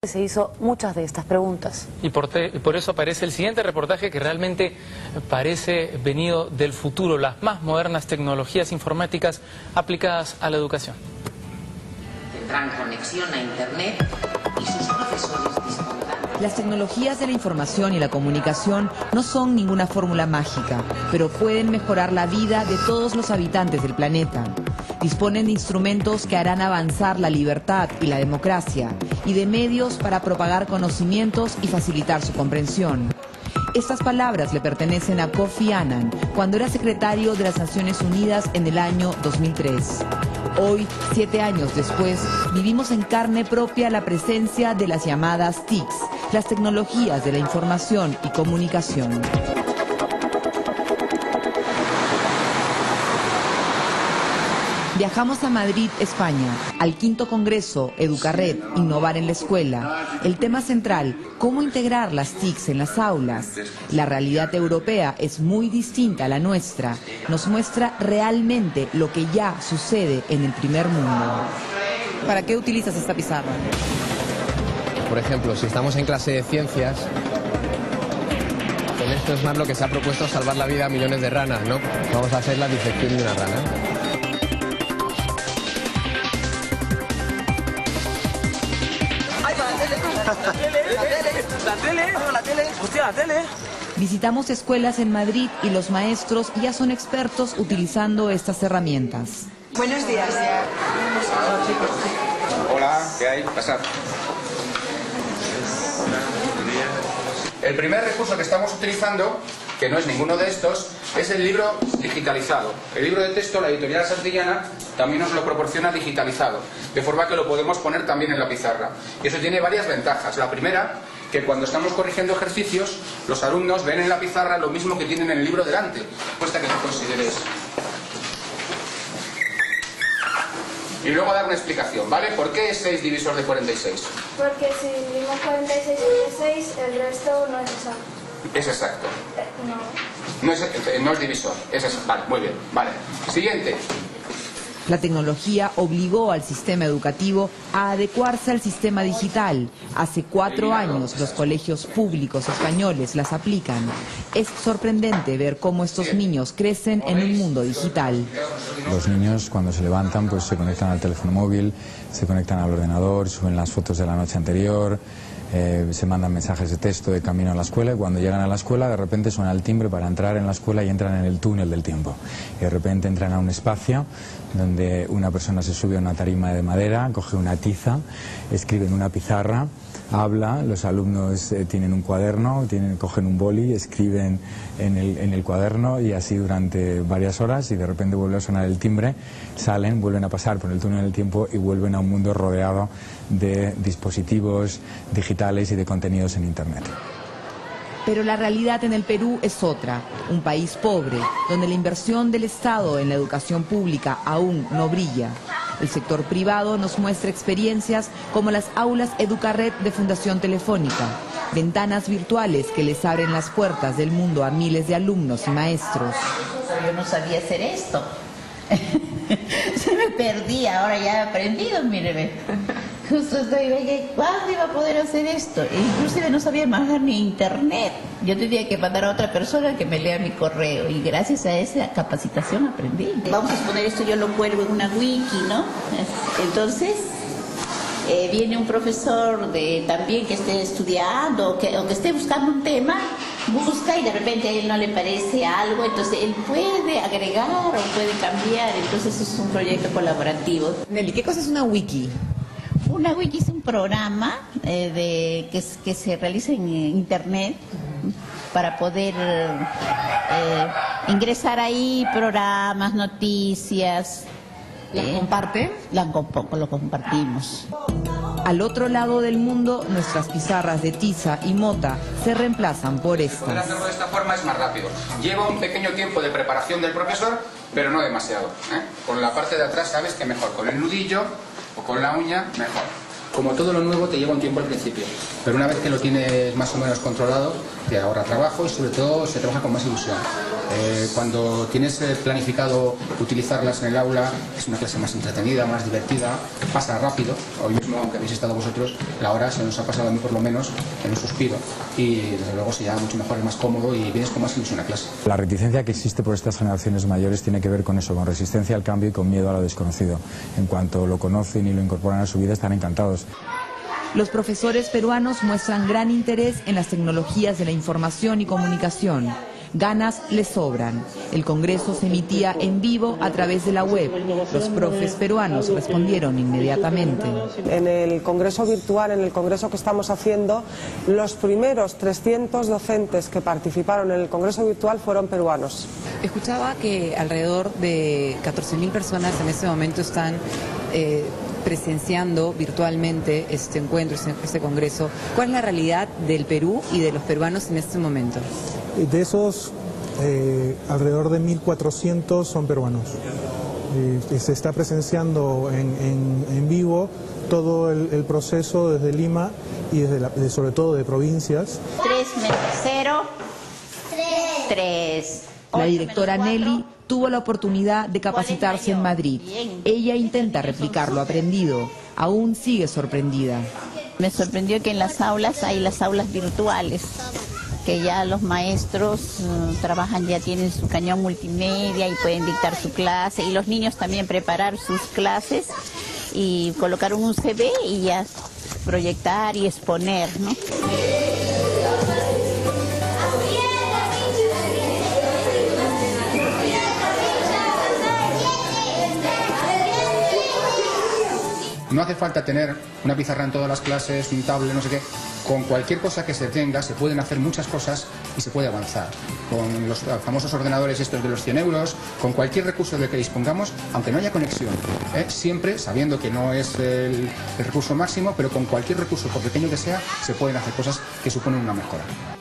Se hizo muchas de estas preguntas. Y por eso aparece el siguiente reportaje que realmente parece venido del futuro, las más modernas tecnologías informáticas aplicadas a la educación. Tendrán conexión a Internet y sus profesores dispondrán. Las tecnologías de la información y la comunicación no son ninguna fórmula mágica, pero pueden mejorar la vida de todos los habitantes del planeta. Disponen de instrumentos que harán avanzar la libertad y la democracia, y de medios para propagar conocimientos y facilitar su comprensión. Estas palabras le pertenecen a Kofi Annan cuando era secretario de las Naciones Unidas en el año 2003. Hoy, 7 años después, vivimos en carne propia la presencia de las llamadas TICs, las tecnologías de la información y comunicación. Viajamos a Madrid, España, al 5º Congreso Educarred, Innovar en la Escuela. El tema central, cómo integrar las TICs en las aulas. La realidad europea es muy distinta a la nuestra. Nos muestra realmente lo que ya sucede en el primer mundo. ¿Para qué utilizas esta pizarra? Por ejemplo, si estamos en clase de ciencias, con esto es más lo que se ha propuesto salvar la vida a millones de ranas, ¿no? Vamos a hacer la disección de una rana. La tele. Visitamos escuelas en Madrid y los maestros ya son expertos utilizando estas herramientas. Buenos días. Hola, ¿qué hay? Pasad. El primer recurso que estamos utilizando, que no es ninguno de estos, es el libro digitalizado. El libro de texto, la editorial Santillana, también nos lo proporciona digitalizado, de forma que lo podemos poner también en la pizarra. Y eso tiene varias ventajas. La primera, que cuando estamos corrigiendo ejercicios, los alumnos ven en la pizarra lo mismo que tienen en el libro delante, cuesta que lo consideres. Y luego dar una explicación, ¿vale? ¿Por qué es 6 divisor de 46? Porque si dividimos 46 entre 6, el resto no es exacto. Es exacto. No. No es divisor, es exacto. Vale, muy bien. Vale. Siguiente. La tecnología obligó al sistema educativo a adecuarse al sistema digital. Hace 4 años los colegios públicos españoles las aplican. Es sorprendente ver cómo estos niños crecen en un mundo digital. Los niños cuando se levantan pues se conectan al teléfono móvil, se conectan al ordenador, suben las fotos de la noche anterior, se mandan mensajes de texto de camino a la escuela, y cuando llegan a la escuela de repente suena el timbre para entrar en la escuela y entran en el túnel del tiempo. Y de repente entran a un espacio donde una persona se sube a una tarima de madera, coge una tiza, escribe en una pizarra, habla, los alumnos tienen un cuaderno, cogen un boli, escriben en el cuaderno, y así durante varias horas, y de repente vuelve a sonar el timbre, salen, vuelven a pasar por el túnel del tiempo y vuelven a un mundo rodeado de dispositivos digitales y de contenidos en Internet. Pero la realidad en el Perú es otra, un país pobre, donde la inversión del Estado en la educación pública aún no brilla. El sector privado nos muestra experiencias como las aulas Educarred de Fundación Telefónica, ventanas virtuales que les abren las puertas del mundo a miles de alumnos y maestros. Yo no sabía hacer esto. Se me perdía, ahora ya he aprendido, míreme. Justo estoy, ¿cuándo iba a poder hacer esto? Inclusive no sabía manejar ni internet. Yo tenía que mandar a otra persona que me lea mi correo, y gracias a esa capacitación aprendí. Vamos a suponer esto, yo lo cuelgo en una wiki, ¿no? Entonces, viene un profesor también que esté estudiando o que esté buscando un tema, busca y de repente a él no le parece algo, entonces él puede agregar o puede cambiar, entonces es un proyecto colaborativo. Nelly, ¿qué cosa es una wiki? Una wiki es un programa que se realiza en Internet para poder ingresar ahí programas, noticias. ¿La comparte? Lo compartimos. Al otro lado del mundo, nuestras pizarras de tiza y mota se reemplazan por estas. Hacerlo de esta forma es más rápido. Lleva un pequeño tiempo de preparación del profesor, pero no demasiado. Con la parte de atrás sabes que mejor, con el nudillo o con la uña, mejor. como todo lo nuevo te lleva un tiempo al principio, pero una vez que lo tienes más o menos controlado, te ahorra trabajo y sobre todo se trabaja con más ilusión. Cuando tienes planificado utilizarlas en el aula, es una clase más entretenida, más divertida, pasa rápido. Hoy mismo, aunque habéis estado vosotros, la hora se nos ha pasado a mí por lo menos en un suspiro y desde luego se lleva mucho mejor, es más cómodo y vienes con más ilusión a clase. La reticencia que existe por estas generaciones mayores tiene que ver con eso, con resistencia al cambio y con miedo a lo desconocido. En cuanto lo conocen y lo incorporan a su vida, están encantados. Los profesores peruanos muestran gran interés en las tecnologías de la información y comunicación. Ganas les sobran. El congreso se emitía en vivo a través de la web. Los profes peruanos respondieron inmediatamente. En el congreso virtual, en el congreso que estamos haciendo, los primeros 300 docentes que participaron en el congreso virtual fueron peruanos. Escuchaba que alrededor de 14.000 personas en este momento están presenciando virtualmente este encuentro, este congreso. ¿Cuál es la realidad del Perú y de los peruanos en este momento? De esos, alrededor de 1.400 son peruanos. Se está presenciando en vivo todo el proceso desde Lima y sobre todo de provincias. 3 menos 0, 3. La directora Nelly tuvo la oportunidad de capacitarse en Madrid. Ella intenta replicar lo aprendido. Aún sigue sorprendida. Me sorprendió que en las aulas hay las aulas virtuales, que ya los maestros trabajan, ya tienen su cañón multimedia y pueden dictar su clase, y los niños también preparar sus clases y colocar un USB y ya proyectar y exponer, ¿no? No hace falta tener una pizarra en todas las clases, un tablet, no sé qué. Con cualquier cosa que se tenga se pueden hacer muchas cosas y se puede avanzar. Con los famosos ordenadores estos de los 100 euros, con cualquier recurso del que dispongamos, aunque no haya conexión, siempre sabiendo que no es el recurso máximo, pero con cualquier recurso, por pequeño que sea, se pueden hacer cosas que suponen una mejora.